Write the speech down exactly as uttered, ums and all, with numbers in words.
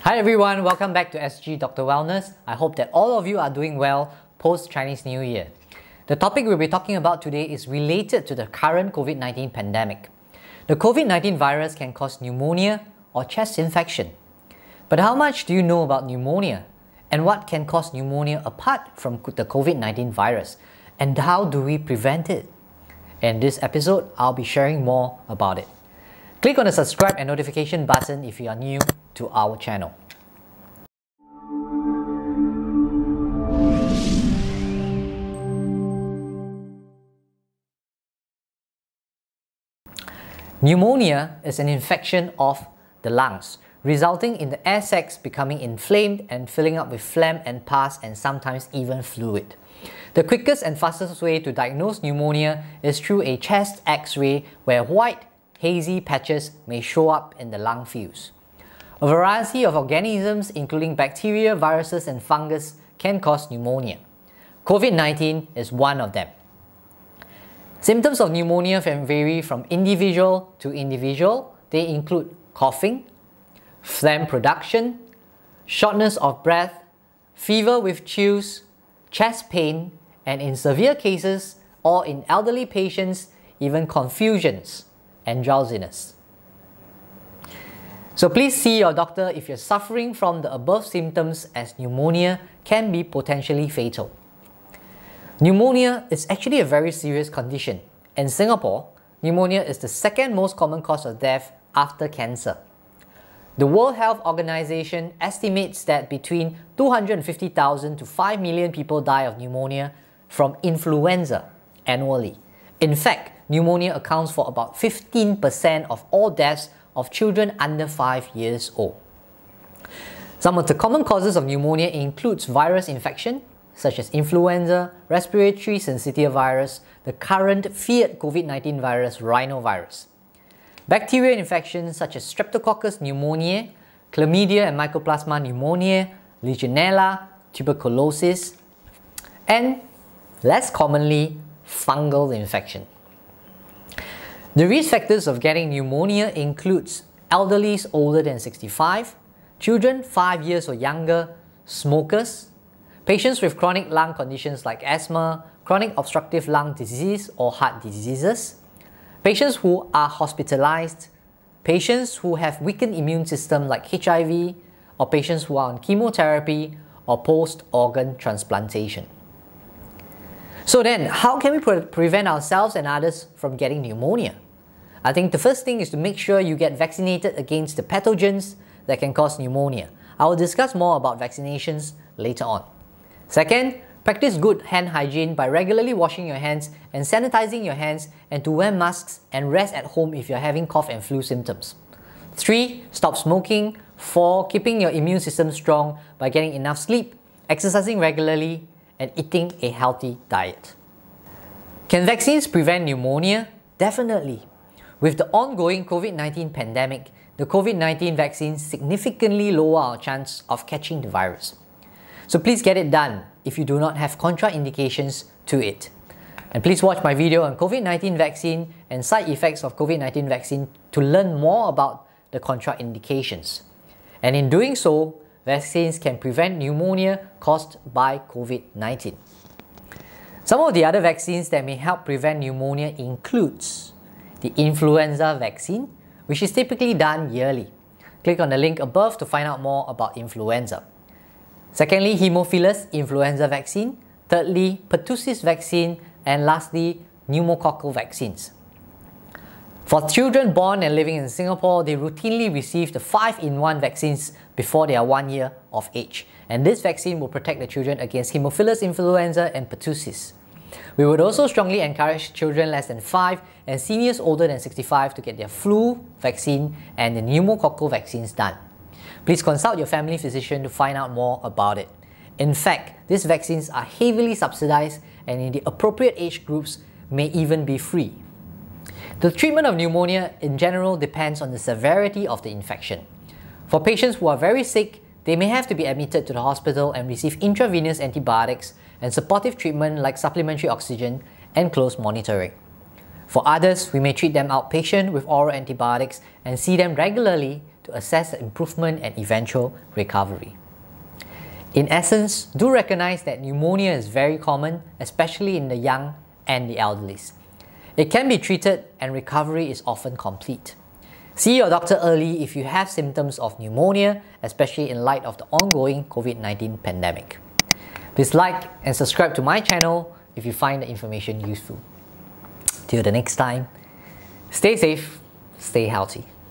Hi everyone, welcome back to S G Doctor Wellness. I hope that all of you are doing well post-Chinese New Year. The topic we'll be talking about today is related to the current COVID nineteen pandemic. The COVID nineteen virus can cause pneumonia or chest infection. But how much do you know about pneumonia? And what can cause pneumonia apart from the COVID nineteen virus? And how do we prevent it? In this episode, I'll be sharing more about it. Click on the subscribe and notification button if you are new to our channel. Pneumonia is an infection of the lungs, resulting in the air sacs becoming inflamed and filling up with phlegm and pus and sometimes even fluid. The quickest and fastest way to diagnose pneumonia is through a chest X-ray where white, hazy patches may show up in the lung fields. A variety of organisms, including bacteria, viruses, and fungus, can cause pneumonia. COVID nineteen is one of them. Symptoms of pneumonia can vary from individual to individual. They include coughing, phlegm production, shortness of breath, fever with chills, chest pain, and in severe cases or in elderly patients, even confusions and drowsiness. So please see your doctor if you're suffering from the above symptoms, as pneumonia can be potentially fatal. Pneumonia is actually a very serious condition. In Singapore, pneumonia is the second most common cause of death after cancer. The World Health Organization estimates that between two hundred fifty thousand to five million people die of pneumonia from influenza annually. In fact, pneumonia accounts for about fifteen percent of all deaths of children under five years old. Some of the common causes of pneumonia includes virus infection, such as influenza, respiratory syncytial virus, the current feared COVID nineteen virus, rhinovirus. Bacterial infections such as Streptococcus pneumoniae, chlamydia and mycoplasma pneumoniae, Legionella, tuberculosis, and less commonly, fungal infection. The risk factors of getting pneumonia includes elderlies older than sixty-five, children five years or younger, smokers, patients with chronic lung conditions like asthma, chronic obstructive lung disease or heart diseases, patients who are hospitalized, patients who have weakened immune system like H I V, or patients who are on chemotherapy or post-organ transplantation. So then, how can we pre prevent ourselves and others from getting pneumonia? I think the first thing is to make sure you get vaccinated against the pathogens that can cause pneumonia. I will discuss more about vaccinations later on. Second, practice good hand hygiene by regularly washing your hands and sanitizing your hands, and to wear masks and rest at home if you're having cough and flu symptoms. Three, stop smoking. Four, keeping your immune system strong by getting enough sleep, exercising regularly, and eating a healthy diet. Can vaccines prevent pneumonia? Definitely. With the ongoing COVID nineteen pandemic, the COVID nineteen vaccines significantly lower our chance of catching the virus. So please get it done if you do not have contraindications to it. And please watch my video on COVID nineteen vaccine and side effects of COVID nineteen vaccine to learn more about the contraindications. And in doing so, vaccines can prevent pneumonia caused by COVID nineteen. Some of the other vaccines that may help prevent pneumonia includes the influenza vaccine, which is typically done yearly. Click on the link above to find out more about influenza. Secondly, Haemophilus influenza vaccine. Thirdly, pertussis vaccine. And lastly, pneumococcal vaccines. For children born and living in Singapore, they routinely receive the five in one vaccines before they are one year of age. And this vaccine will protect the children against Haemophilus influenza and pertussis. We would also strongly encourage children less than five and seniors older than sixty-five to get their flu vaccine and the pneumococcal vaccines done. Please consult your family physician to find out more about it. In fact, these vaccines are heavily subsidized and in the appropriate age groups may even be free. The treatment of pneumonia in general depends on the severity of the infection. For patients who are very sick, they may have to be admitted to the hospital and receive intravenous antibiotics and supportive treatment like supplementary oxygen and close monitoring. For others, we may treat them outpatient with oral antibiotics and see them regularly to assess the improvement and eventual recovery. In essence, do recognize that pneumonia is very common, especially in the young and the elderly. It can be treated and recovery is often complete. See your doctor early if you have symptoms of pneumonia, especially in light of the ongoing COVID nineteen pandemic. Please like and subscribe to my channel if you find the information useful. Till the next time, stay safe, stay healthy.